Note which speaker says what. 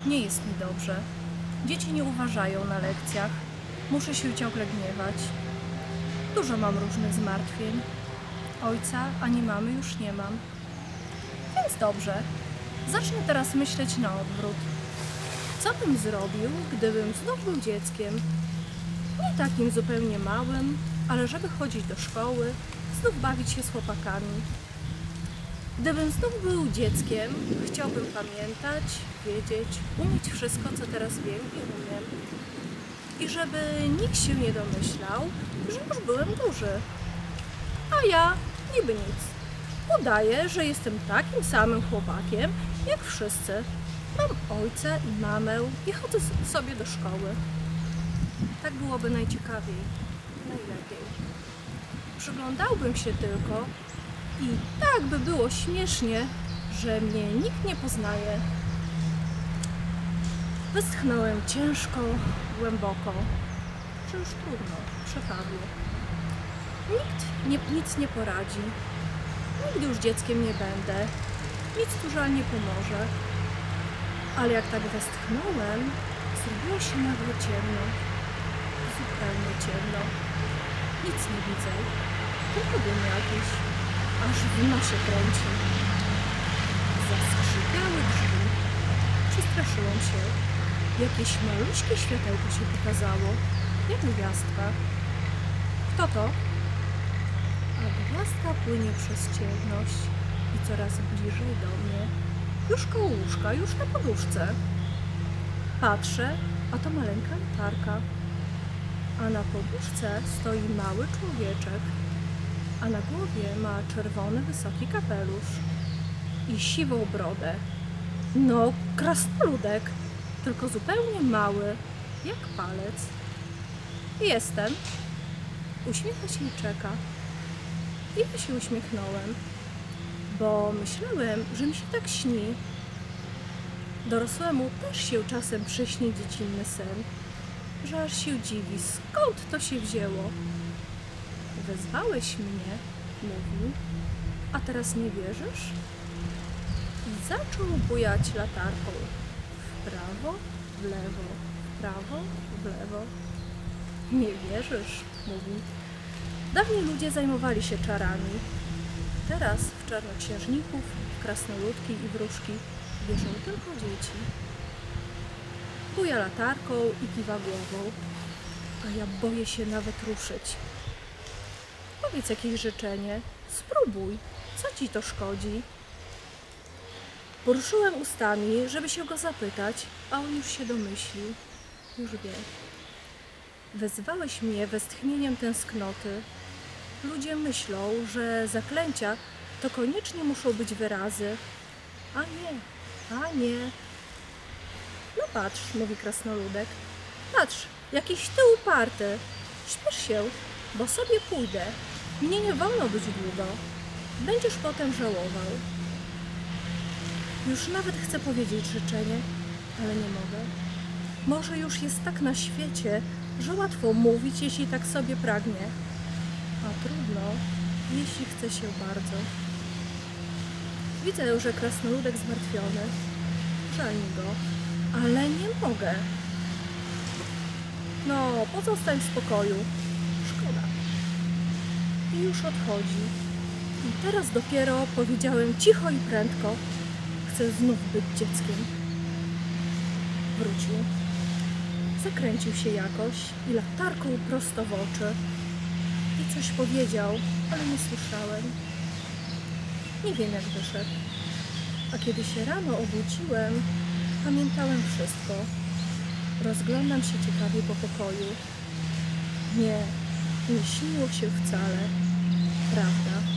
Speaker 1: Nie jest mi dobrze. Dzieci nie uważają na lekcjach. Muszę się ciągle gniewać. Dużo mam różnych zmartwień. Ojca ani mamy już nie mam. Więc dobrze. Zacznę teraz myśleć na odwrót. Co bym zrobił, gdybym znów był dzieckiem? Nie takim zupełnie małym, ale żeby chodzić do szkoły, znów bawić się z chłopakami. Gdybym znów był dzieckiem, chciałbym pamiętać, wiedzieć, umieć wszystko, co teraz wiem i umiem. I żeby nikt się nie domyślał, że już byłem duży. A ja niby nic. Udaję, że jestem takim samym chłopakiem, jak wszyscy. Mam ojca i mamę i chodzę sobie do szkoły. Tak byłoby najciekawiej, najlepiej. Przyglądałbym się tylko i tak by było śmiesznie, że mnie nikt nie poznaje. Westchnąłem ciężko, głęboko, że już trudno, przepadło. Nic nie poradzi. Nigdy już dzieckiem nie będę. Nic tu żal nie pomoże. Ale jak tak westchnąłem, zrobiło się nagle ciemno. Zupełnie ciemno. Nic nie widzę. Tylko dym jakiś. Aż w nosie kręci. Zaskrzypiały drzwi. Przestraszyłem się. Jakieś maluśkie światełko się pokazało. Jak gwiazdka. Kto to? A gwiazdka płynie przez ciemność i coraz bliżej do mnie. Już koło łóżka, już na poduszce. Patrzę, a to maleńka latarka. A na poduszce stoi mały człowieczek. A na głowie ma czerwony, wysoki kapelusz i siwą brodę. No, krasnoludek, tylko zupełnie mały, jak palec. Jestem. Uśmiecha się i czeka. I ja się uśmiechnąłem, bo myślałem, że mi się tak śni. Dorosłemu też się czasem przyśni dziecinny sen, że aż się dziwi, skąd to się wzięło. Wezwałeś mnie, mówił, a teraz nie wierzysz? I zaczął bujać latarką. W prawo, w lewo, w prawo, w lewo. Nie wierzysz, mówi. Dawniej ludzie zajmowali się czarami. Teraz w czarnoksiężników, w krasnoludki i wróżki wierzą tylko dzieci. Buja latarką i kiwa głową, a ja boję się nawet ruszyć. Powiedz jakieś życzenie, spróbuj, co ci to szkodzi? Poruszyłem ustami, żeby się go zapytać, a on już się domyślił, już wie. Wezwałeś mnie westchnieniem tęsknoty. Ludzie myślą, że zaklęcia to koniecznie muszą być wyrazy. A nie, a nie. No patrz, mówi krasnoludek. Patrz, jakiś ty uparty. Śpiesz się, bo sobie pójdę. Mnie nie wolno być długo. Będziesz potem żałował. Już nawet chcę powiedzieć życzenie, ale nie mogę. Może już jest tak na świecie, że łatwo mówić, jeśli tak sobie pragnie. A trudno, jeśli chce się bardzo. Widzę, że krasnoludek zmartwiony. Żal mi go, ale nie mogę. No, pozostań w spokoju. Szkoda. I już odchodzi. I teraz dopiero powiedziałem cicho i prędko. Chcę znów być dzieckiem. Wrócił. Zakręcił się jakoś i latarką prosto w oczy. I coś powiedział, ale nie słyszałem. Nie wiem, jak wyszedł. A kiedy się rano obudziłem, pamiętałem wszystko. Rozglądam się ciekawie po pokoju. Nie śniło się wcale. Prawda.